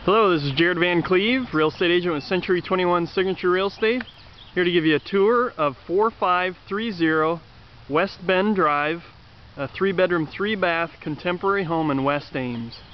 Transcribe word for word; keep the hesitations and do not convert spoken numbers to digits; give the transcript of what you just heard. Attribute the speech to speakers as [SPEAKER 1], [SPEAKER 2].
[SPEAKER 1] Hello, this is Jared Van Cleve, real estate agent with Century twenty-one Signature Real Estate, here to give you a tour of four five three zero Westbend Drive, a three bedroom, three bath contemporary home in West Ames.